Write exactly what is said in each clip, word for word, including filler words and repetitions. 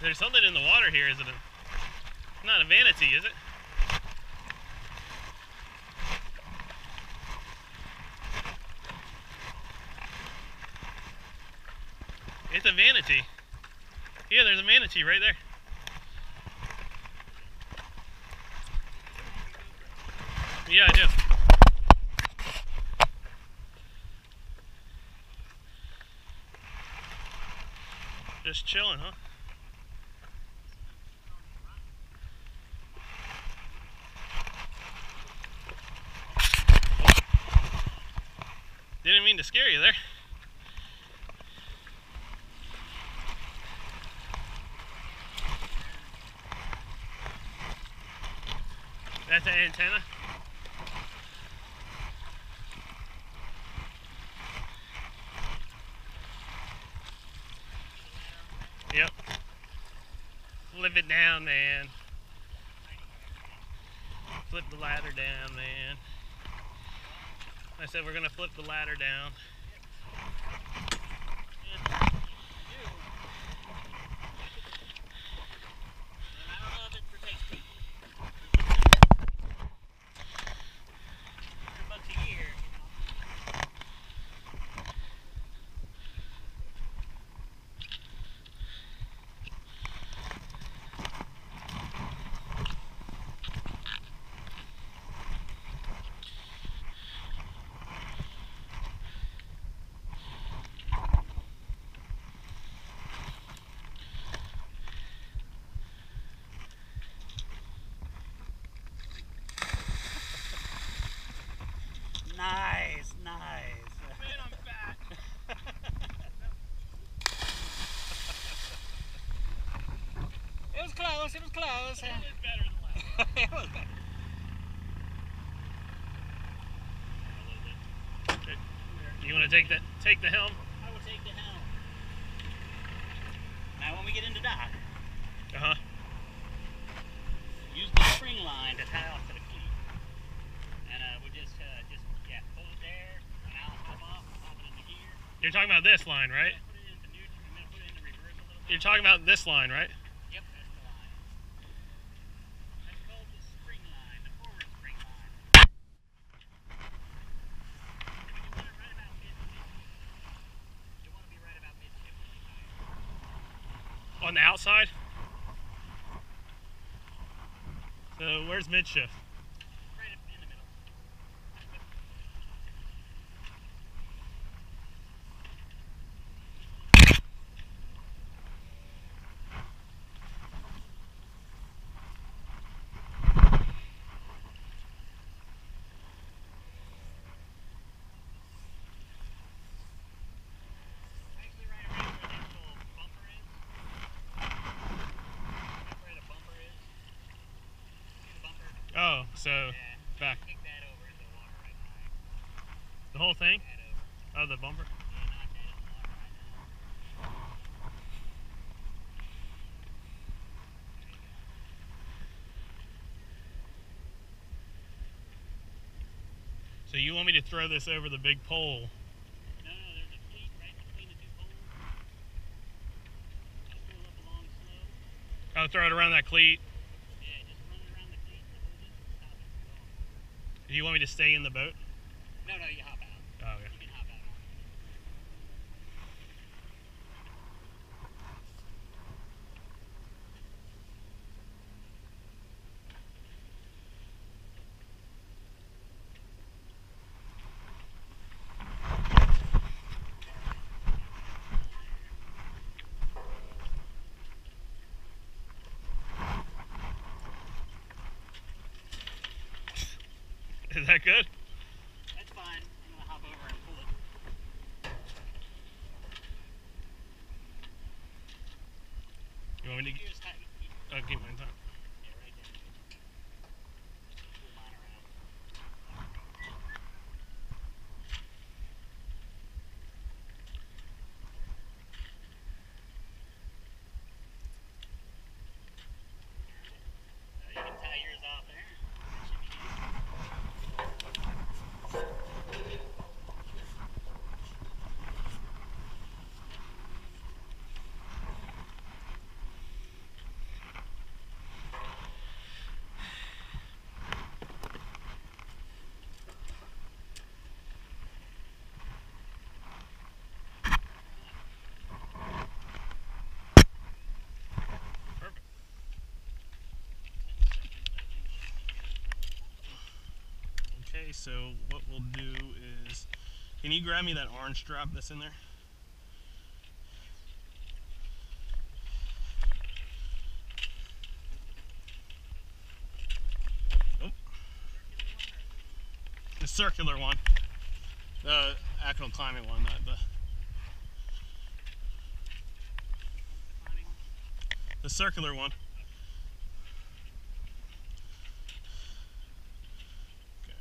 There's something in the water here, is it? A, not a vanity, is it? It's a vanity. Yeah, there's a manatee right there. Yeah, I do. Just chilling, huh? Didn't mean to scare you there. That's an antenna. Yep. Flip it down, man. Flip the ladder down, man. I said we're gonna flip the ladder down. Nice, nice. Man, I'm fat. It was close, it was close. It was better than last. It was better. Okay. You want to take the take the helm? I will take the helm. Now when we get into dock, Uh huh. use the spring line to tie off to the cleat. And uh, we just, uh, just, yeah, hold it there, and I'll hop off, hop it into gear. You're talking about this line, right? Put it into neutral, I'm going to put it into reverse a little bit. You're talking about this line, right? Yep, that's the line. That's called the spring line, the forward spring line. And we do want it right about midship. You want to be right about midship when you tie it. On the outside. So where's midshift? Right in the middle. Actually, right around where that little bumper is. Right where the bumper is. See the bumper? Oh, so Yeah. back. Kick that over into the water right high. The whole thing? That over. Oh, the bumper? Yeah, knock that in the water right now. So you want me to throw this over the big pole? No, no, there's a cleat right between the two poles. Just pull up along slow. Oh, throw it around that cleat. Yeah, just run it around the cleat and hold it and stop it from going. Do you want me to stay in the boat? No, no, you hop out. Oh, okay. You can hop out. Is that good? That's fine. I'm going to hop over and pull it. You want me to? Here's tight. Oh, keep mine tight. Yeah, right there. Pull mine around. Uh, you can tie yours off there. That should be easy. Okay, so what we'll do is, can you grab me that orange strap that's in there? Oh. The circular one. The actual climate one, not the... The circular one. Okay.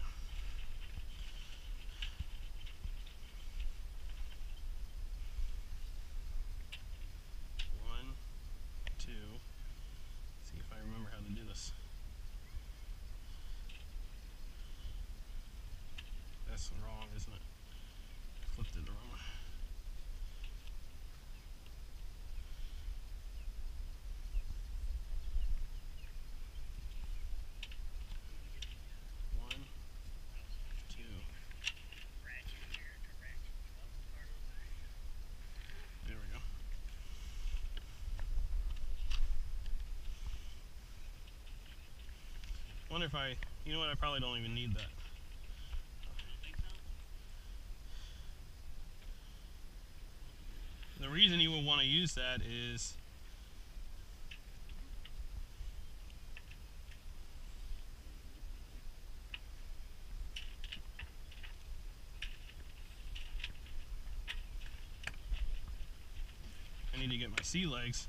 One, two. See if I remember how to do this. That's wrong, isn't it? Flipped it the wrong way. One, two. There we go. Wonder if I, you know what, I probably don't even need that. The reason you would want to use that is I need to get my sea legs.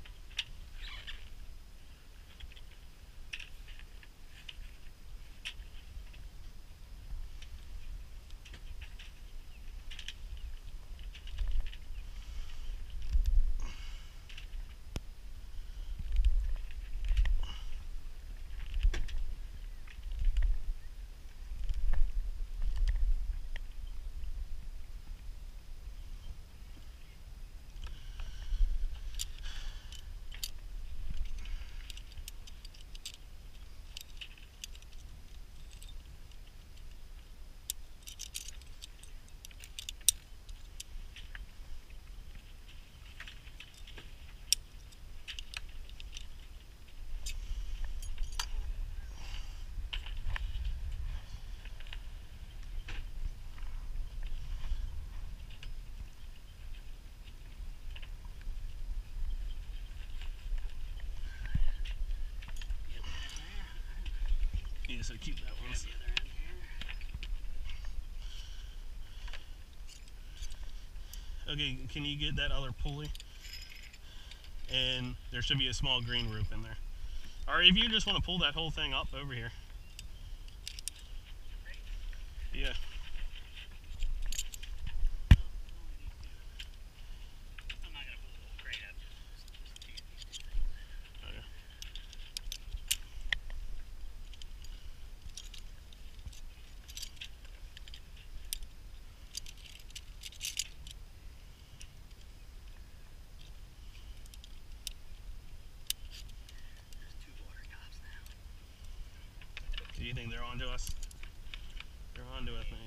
Yeah, so keep that one. Okay, can you get that other pulley? And there should be a small green rope in there. Or if you just want to pull that whole thing up over here. Yeah. Do you think they're onto us? They're onto us, man.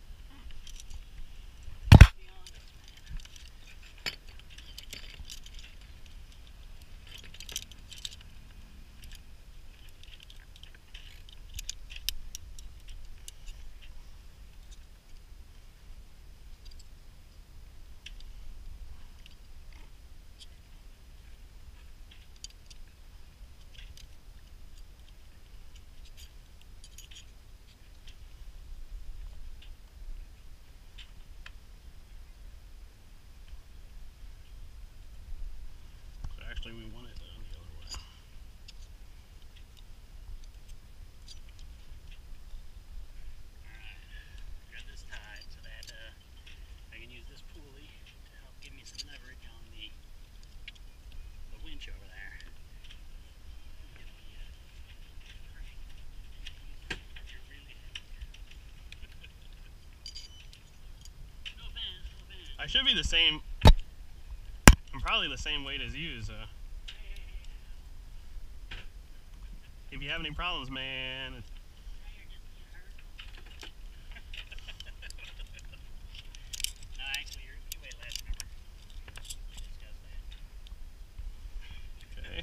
Actually, we want it done the other way. Alright, got this tied so that uh, I can use this pulley to help give me some leverage on the the winch over there. No offense, no offense. I should be the same. I'm probably the same weight as you, so. If you have any problems, man. It's... No, actually, you're, you weigh less, remember? We discussed that. Okay.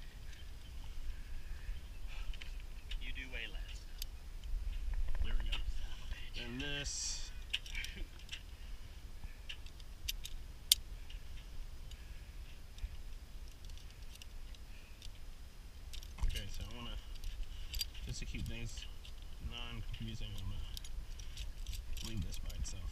You do weigh less. There we go. keep things non-confusing, I'm gonna leave this by itself.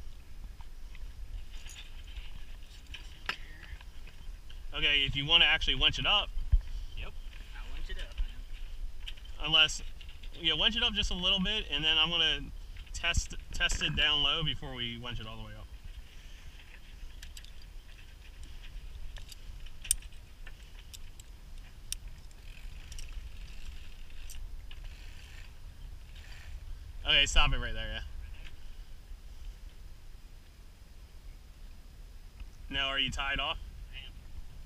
Okay, if you want to actually winch it up. Yep, I'll winch it up, man. Unless, yeah, winch it up just a little bit, and then I'm gonna test test it down low before we winch it all the way up. Okay, stop it right there, yeah. Now, are you tied off? I am.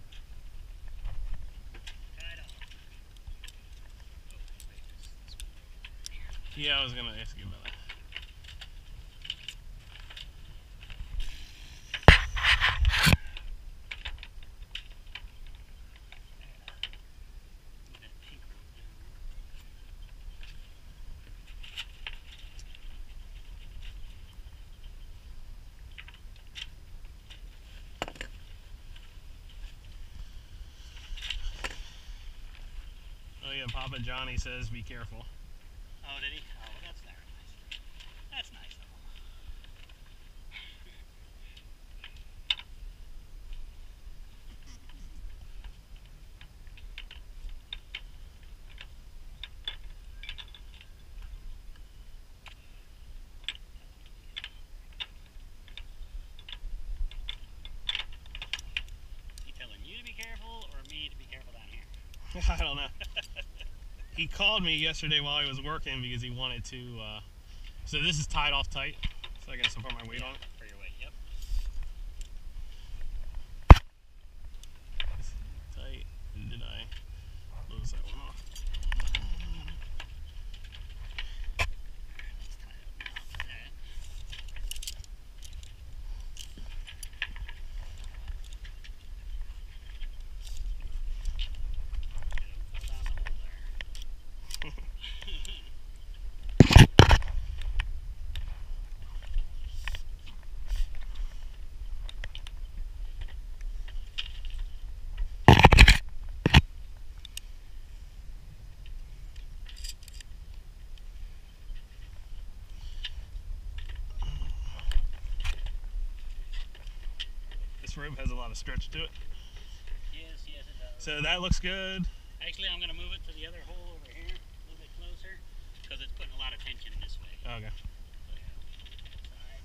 Tied off. Oh, wait, this, this one over here. Yeah, I was gonna ask you about that. Oh yeah, Papa Johnny says be careful. Oh, did he? Oh, well, that's very nice. That's nice of him. He telling you to be careful, or me to be careful down here? I don't know. He called me yesterday while I was working because he wanted to, uh, so this is tied off tight, so I guess I'll put my weight Yeah, on it. for your weight, yep. It's tight, and did I lose that one off? Let's tie it up now for that. It'll fall down the hole there. This rope has a lot of stretch to it. Yes, yes it does. So that looks good. Actually, I'm going to move it to the other hole over here, a little bit closer, because it's putting a lot of tension this way. Okay. So, yeah, side.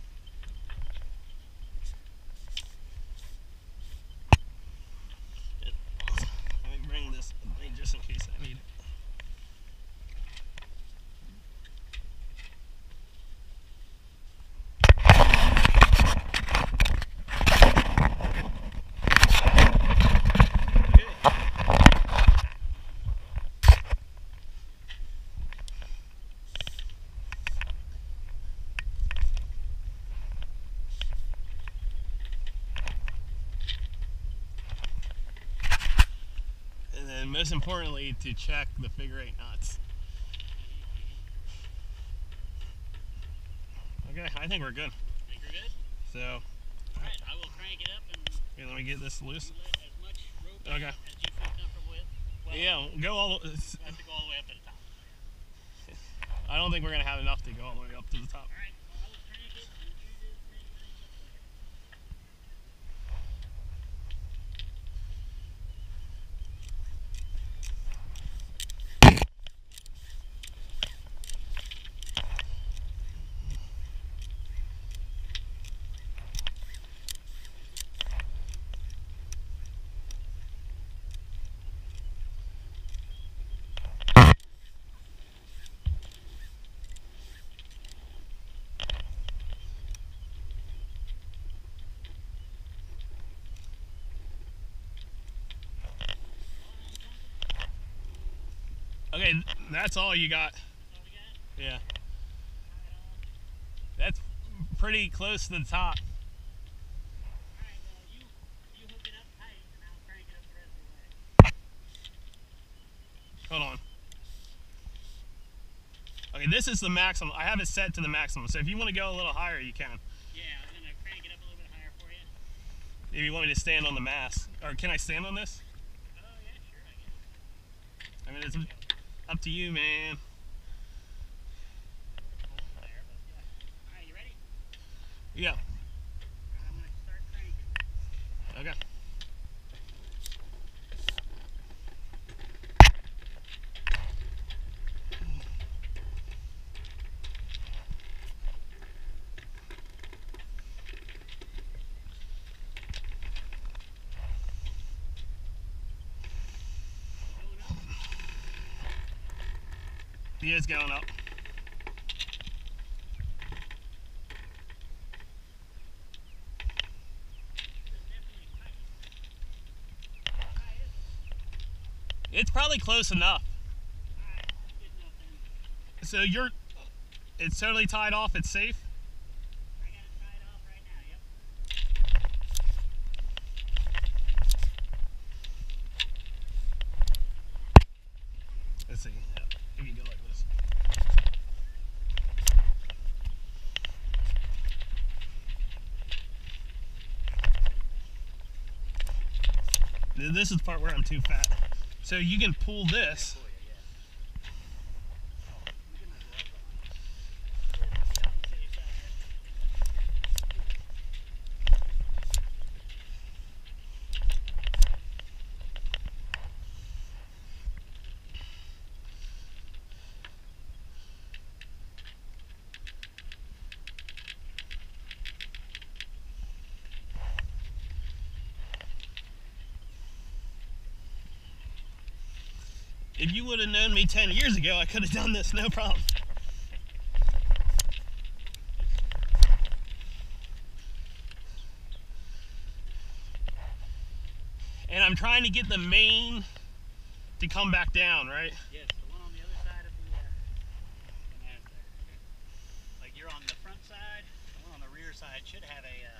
Let me bring this with me just in case I need it. And most importantly, to check the figure eight knots. Okay, I think we're good. Think we're good? So, Alright, I will crank it up and okay, let me get this loose. you let as much rope Okay. out as you feel comfortable with. Well, Yeah, go all. you have to go all the way up to the top. I don't think we're gonna have enough to go all the way up to the top. Alright, well, I will crank it and you do this thing nice up there. Okay, that's all you got. That's all we got? Yeah, Tie it off. that's pretty close to the top. Alright, well, you, you hook it up tight and I'll crank it up the rest of the way. Hold on. Okay, this is the maximum. I have it set to the maximum. So if you want to go a little higher, you can. Yeah, I was going to crank it up a little bit higher for you. If you want me to stand on the mast, or can I stand on this? Oh, yeah, sure, I guess. I mean, it's up to you, man. Yeah. I'm going to start cranking. Okay. He is going up. It's probably close enough. So you're, it's totally tied off, it's safe? I got it tied off right now, yep. Let's see, yeah, if you go like this. This is the part where I'm too fat. So you can pull this. If you would have known me ten years ago, I could have done this, no problem. And I'm trying to get the main to come back down, right? Yes, the one on the other side of the, uh, the mast there. Like you're on the front side, the one on the rear side should have a, uh,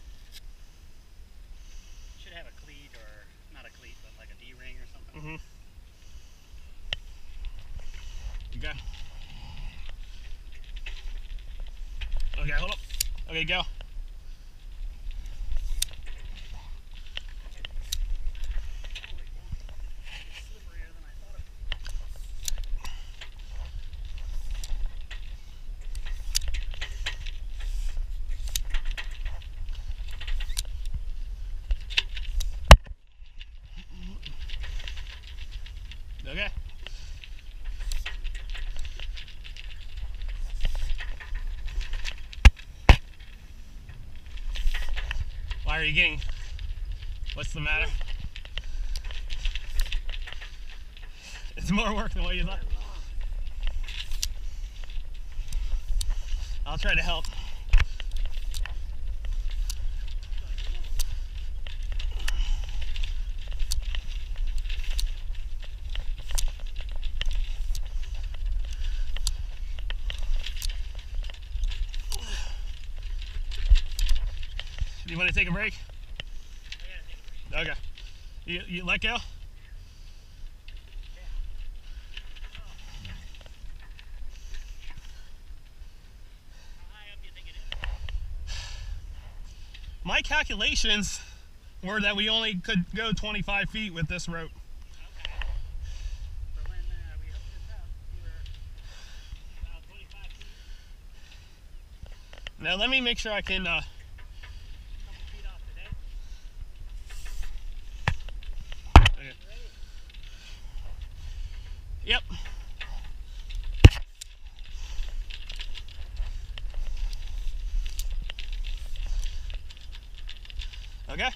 should have a cleat, or not a cleat, but like a D-ring or something. Mm-hmm. Okay. Okay, hold up. Okay, go. Okay. Why are you getting, what's the matter? It's more work than what you thought. I'll try to help. Do you want to take a break? Okay. You, you let go? My calculations were that we only could go twenty-five feet with this rope. Okay. So when uh, we hooked this up, you were about twenty-five feet. Now let me make sure I can uh, Couple feet off the deck. okay. Yep. Okay.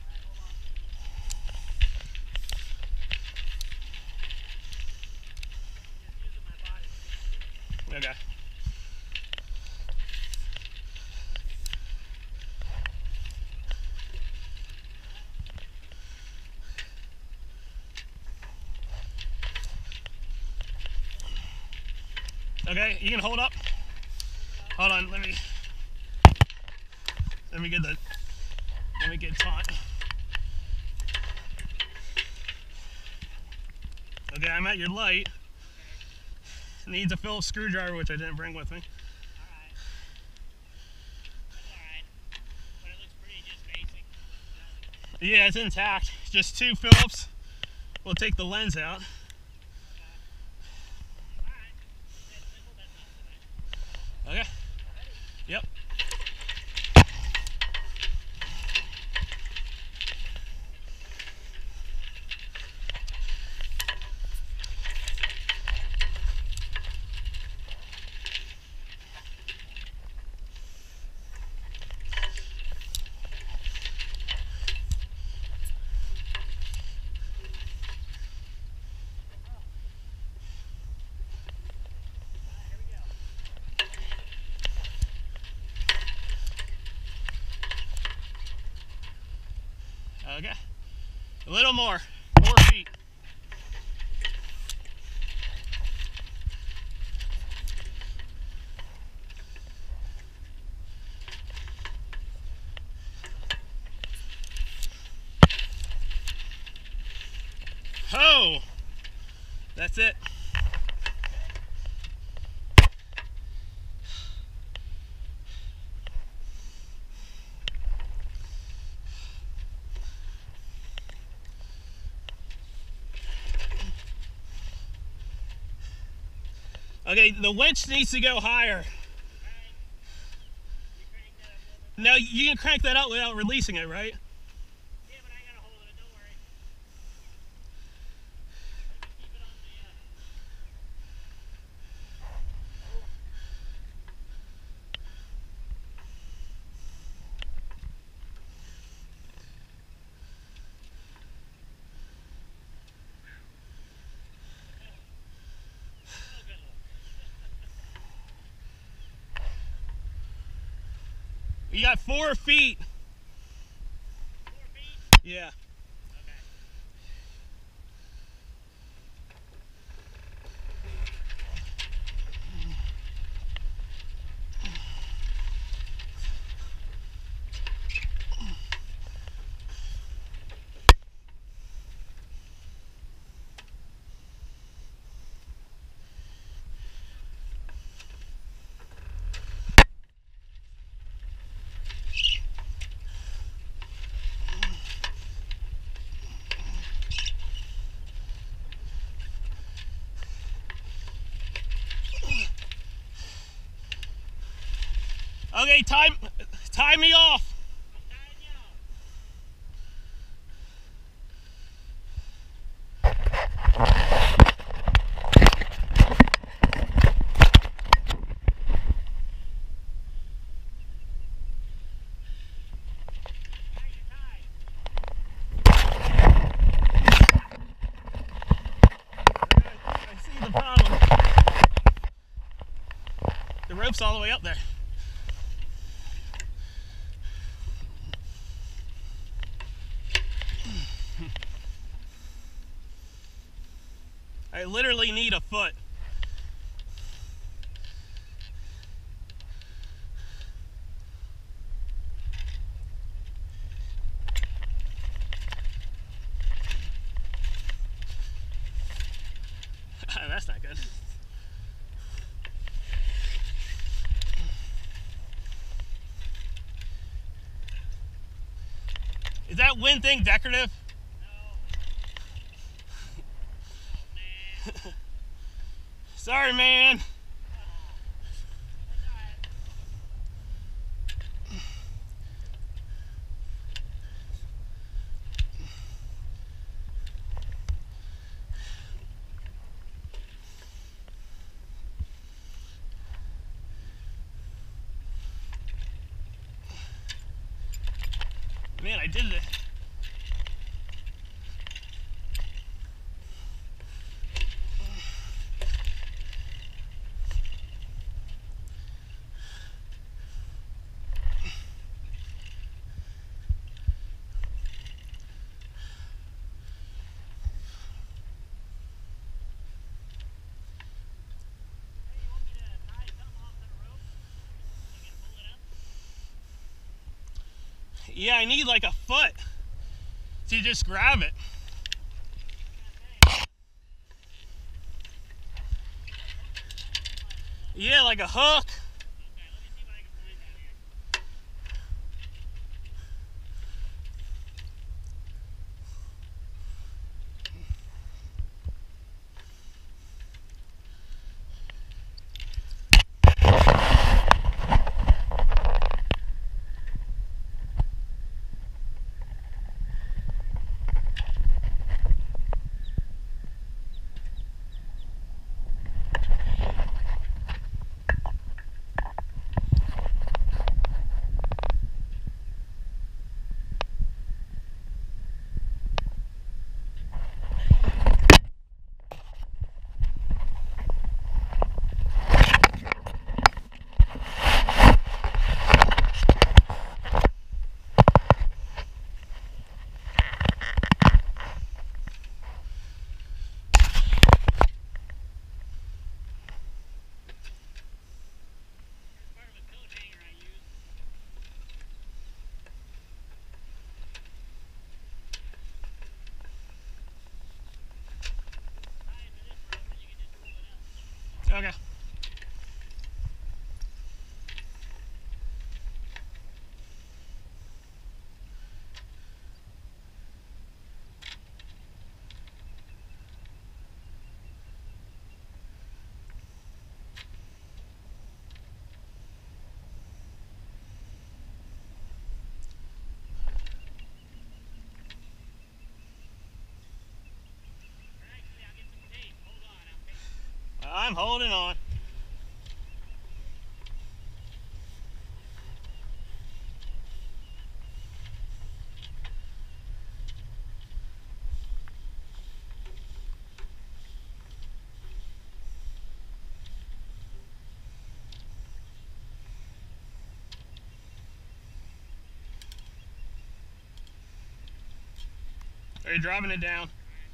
Okay. Okay, you can hold up. Hold on, let me let me get the let me get taut. Okay, I'm at your light. It needs a Phillips screwdriver, which I didn't bring with me. Alright. That's alright. But it looks pretty just basic. Yeah, it's intact. Just two Phillips. We'll take the lens out. Okay. Yep. Okay. A little more. Four feet. Oh! That's it. Okay, the winch needs to go higher. Now you can crank that out without releasing it, right? Yeah, but I got a hold of it, don't worry. Keep it on You got four feet. Four feet? Yeah. Okay, tie, tie me off. I'm tying you off. Now you're tied. I see the problem. The rope's all the way up there. I literally need a foot. That's not good. Is that wind thing decorative? No. Oh, man. Sorry, man. Man, I did it. Yeah, I need like a foot to just grab it. Yeah, like a hook. Okay. I'm holding on. Are you dropping it down?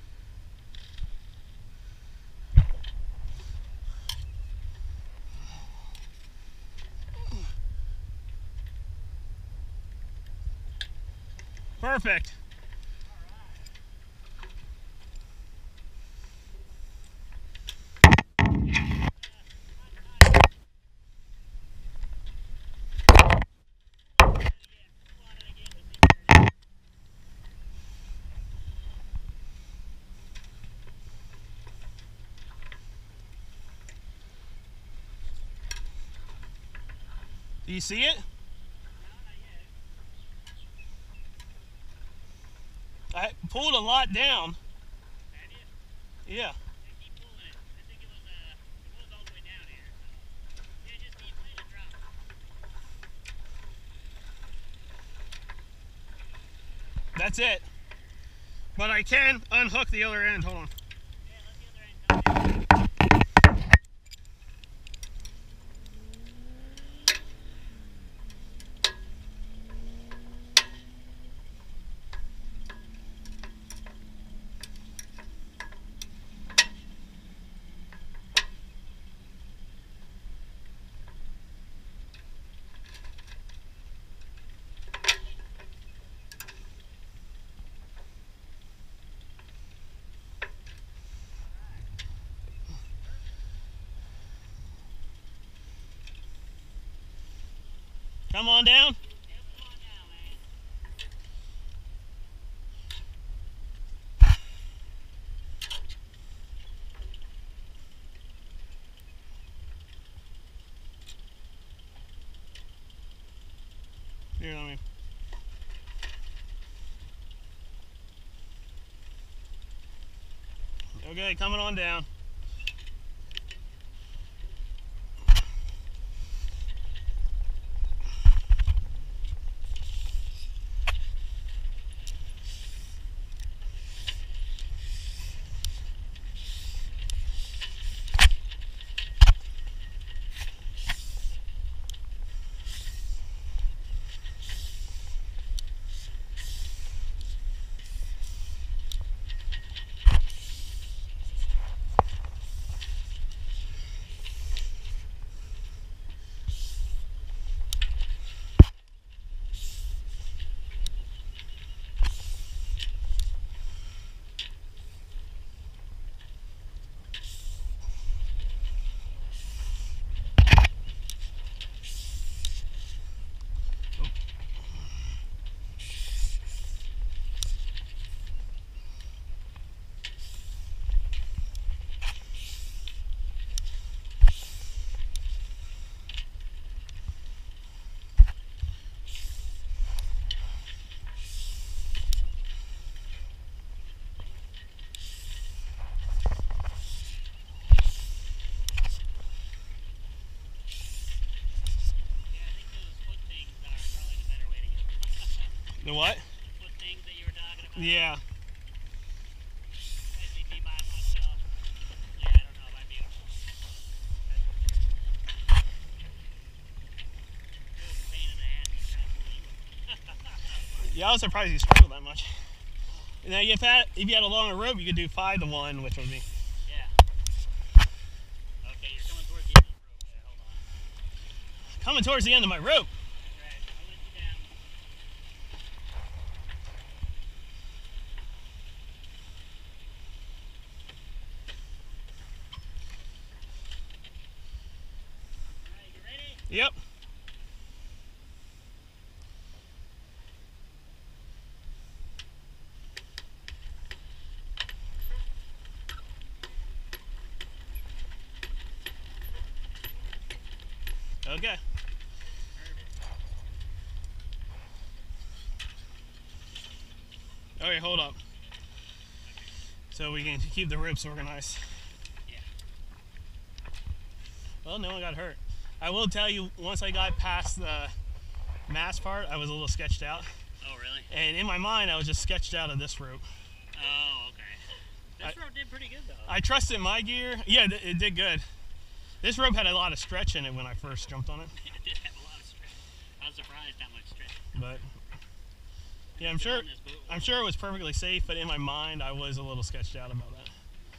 Perfect. Do you see it? I pulled a lot down. Yeah. That's it. But I can unhook the other end. Hold on. Come on down. Here, let me. Okay, coming on down. The what? Foot things that you were talking about. Yeah. Especially me by myself. Yeah, I don't know if I'd be able to. It was a pain in the ass to try to pull you. Yeah, I was surprised you struggled that much. Now, if, had, if you had a longer rope, you could do five to one, which would be. Yeah. Okay, you're coming towards the end of the rope there. Hold on. Coming towards the end of my rope. That's right. I'll let you down. Yep. Okay. Okay, hold up. So we can keep the ropes organized. Yeah. Well, no one got hurt. I will tell you, once I got past the mast part, I was a little sketched out. Oh, really? And in my mind, I was just sketched out of this rope. Oh, okay. This I, rope did pretty good, though. I trusted my gear. Yeah, it, it did good. This rope had a lot of stretch in it when I first jumped on it. It did have a lot of stretch. I was surprised how much stretch. But yeah, I'm sure. I'm sure it was perfectly safe, but in my mind, I was a little sketched out about that.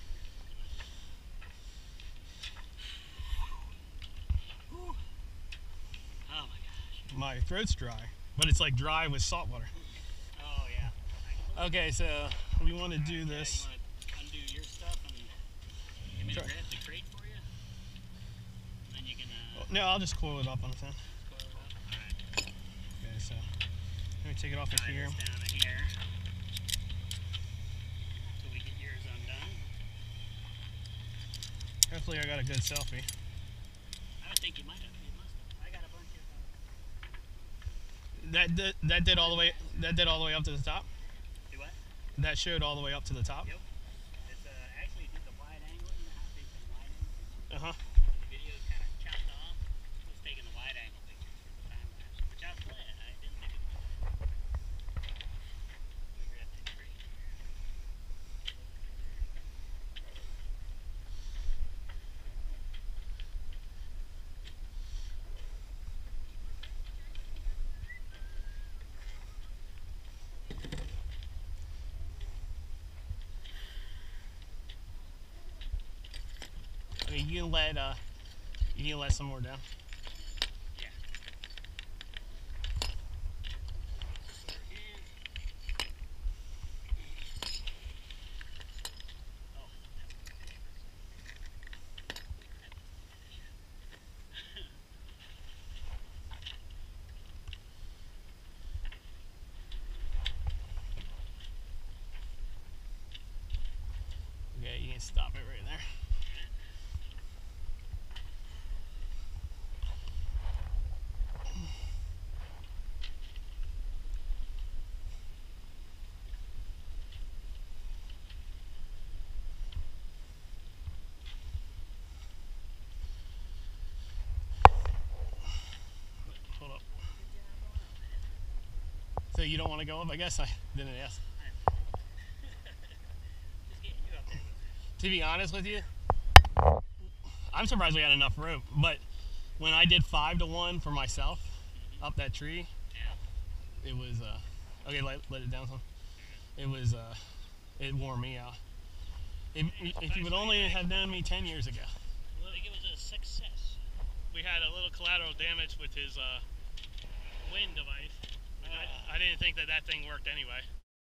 Oh my gosh. My throat's dry, but it's like dry with salt water. Oh yeah. Okay, so we want to do this. Yeah, you want to undo your stuff and give me to grab the crate for you? And then you can. Uh, no, I'll just coil it up on its end. coil it up. All right. Okay, so let me take it off of Tie here. this down to here. So we get yours undone. Hopefully, I got a good selfie. I would think you might have. You must have. I got a bunch of. Uh, That did, that did all the way. That did all the way up to the top. do what? That showed all the way up to the top. Yep. It's uh, actually did the wide angle. You know how it takes the wide angle? Uh huh. The video kind of chopped off. It was taking the wide angle pictures for the time lapse, which I was glad. I didn't think it was. Let me grab that crate here. Okay, you can let uh, you can let some more down. Yeah. Again. Oh, Okay, you can stop it right there. Hold up. So you don't want to go up? I guess I didn't ask. just getting you up there was To be honest with you, I'm surprised we had enough rope. But when I did five to one for myself up that tree, yeah. it was uh, okay. Let, let it down some. It was uh, it wore me out. If, if you would only have known me ten years ago. Well, I think it was a success. We had a little collateral damage with his uh, wind device. I, I didn't think that that thing worked anyway.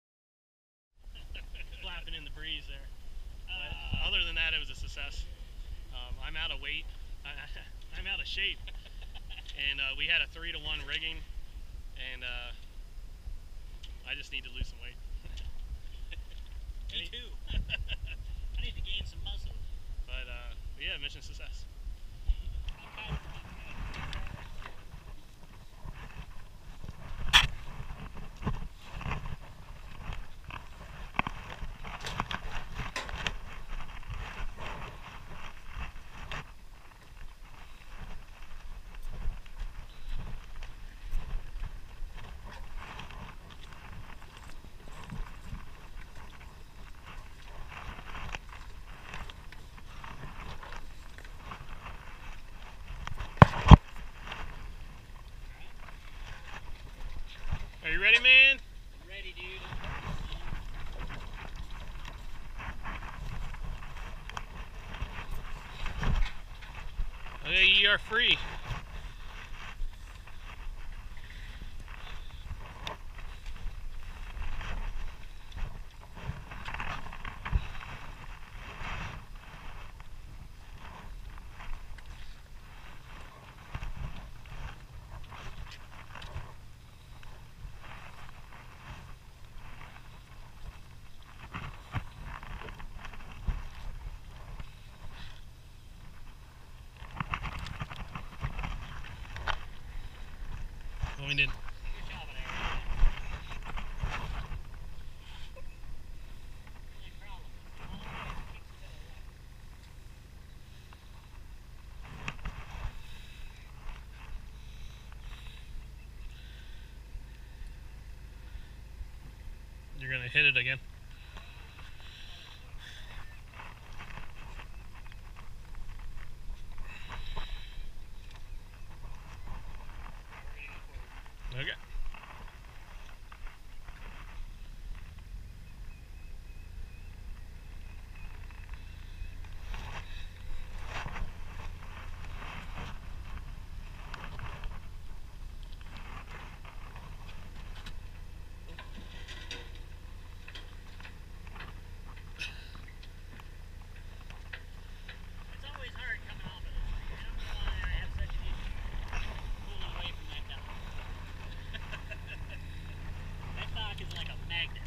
Flapping in the breeze there. But Uh, other than that, it was a success. Um, I'm out of weight. I, I'm out of shape. And uh, we had a three to one rigging, and uh, I just need to lose some weight. me too. I need to gain some muscle. But uh, yeah, mission success. Are you ready, man? I'm ready, dude. Okay, you are free. we did. Good job of that. Only problem is the whole thing keeps a bit of luck. You're gonna hit it again. Okay. It's always hard coming off of this thing. I don't know why I have such an issue pulling away from that dock. That dock is like a magnet.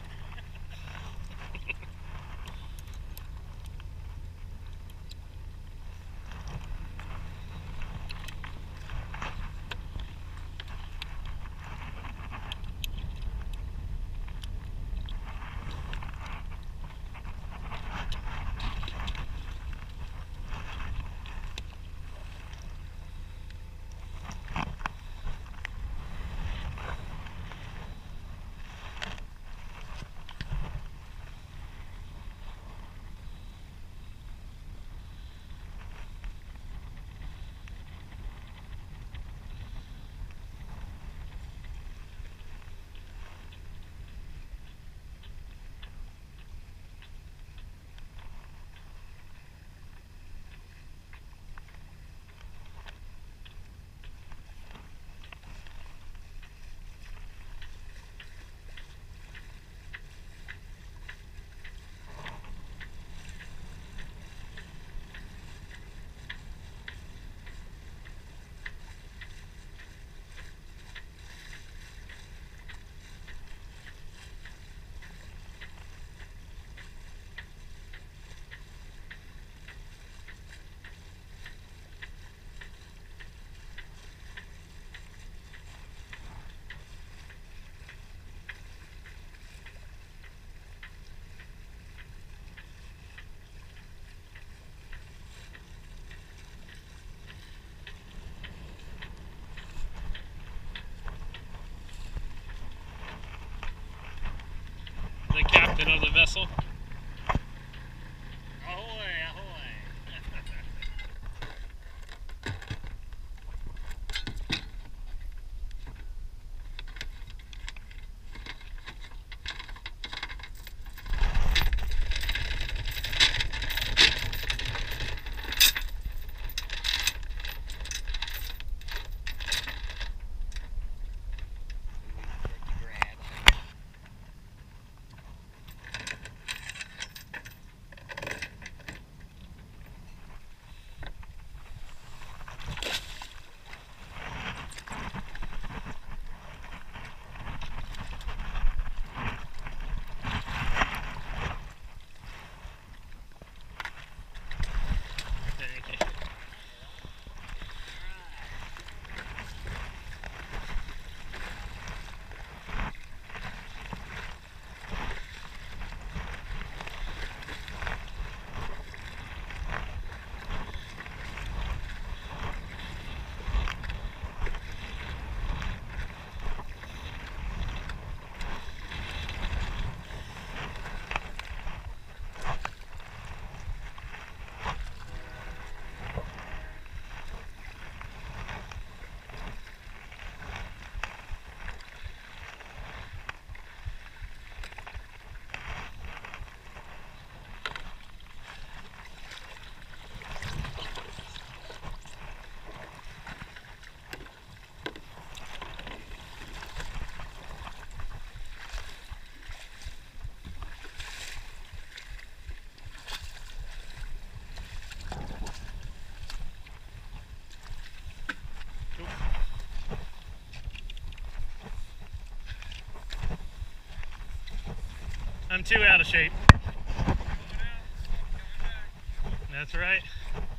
The captain of the vessel. Ahoy, ahoy. I'm too out of shape. That's right.